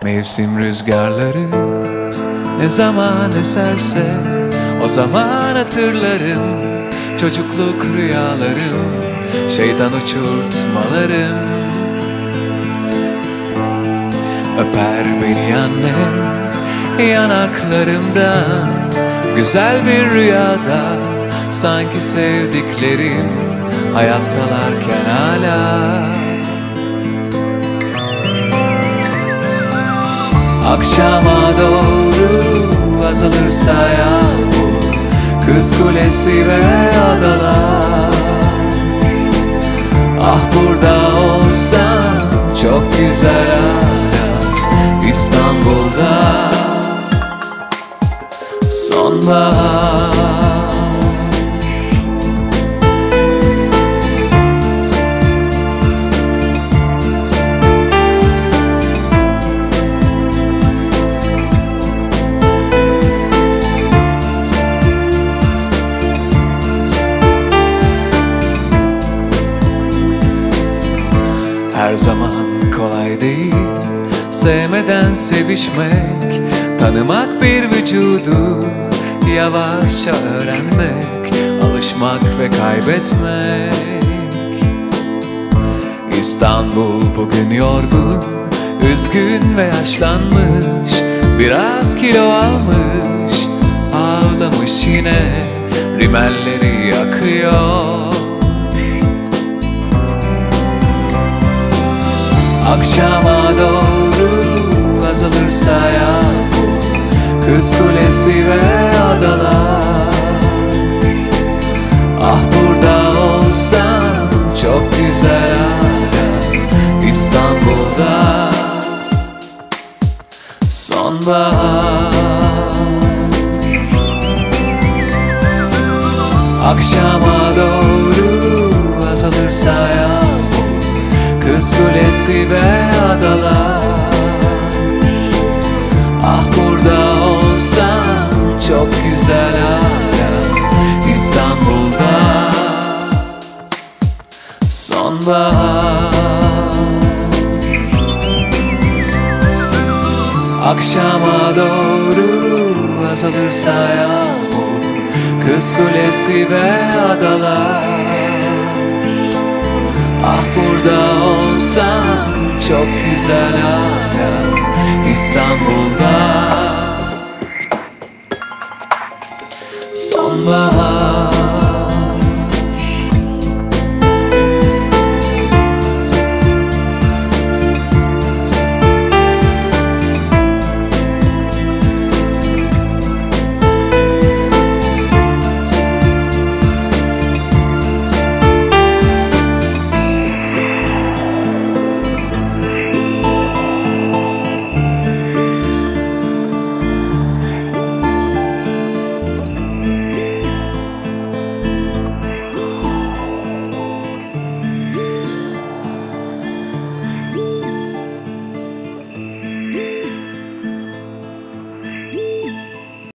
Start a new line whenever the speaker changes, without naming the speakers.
Mevsim rüzgarları ne zaman eserse o zaman hatırlarım. Çocukluk rüyalarım, şeytan uçurtmalarım. Öper beni annem yanaklarımdan, güzel bir rüyada, sanki sevdiklerim hayattalarken hala. Akşama doğru azalırsa yağmur, Kız Kulesi ve adalar. Ah burada olsan çok güzel hala, İstanbul'da sonbahar. Her zaman kolay değil sevmeden sevişmek, tanımak bir vücudu, yavaşça öğrenmek, alışmak ve kaybetmek. İstanbul bugün yorgun, üzgün ve yaşlanmış, biraz kilo almış, ağlamış yine, rimelleri yakıyor. Akşama doğru azalırsa yağmur, Kız Kulesi ve adalar. Ah burada olsan çok güzel hala, İstanbul'da sonbahar. Akşama doğru azalırsa yağmur, Kız Kulesi ve adalar. Ah burada olsan çok güzel hala, İstanbul'da sonbahar. Akşama doğru azalırsa yağmur, Kız Kulesi ve adalar. Ah burada olsan çok güzel hala, İstanbul'da sonbahar.